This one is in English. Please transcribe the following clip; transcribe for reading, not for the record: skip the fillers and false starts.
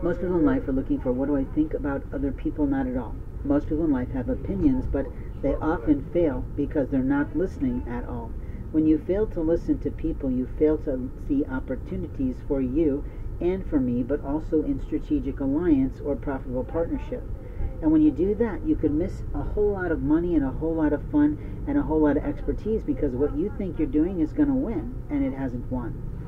Most people in life are looking for, what do I think about other people? Not at all. Most people in life have opinions, but they often fail because they're not listening at all. When you fail to listen to people, you fail to see opportunities for you and for me, but also in strategic alliance or profitable partnership. And when you do that, you could miss a whole lot of money and a whole lot of fun and a whole lot of expertise, because what you think you're doing is going to win, and it hasn't won.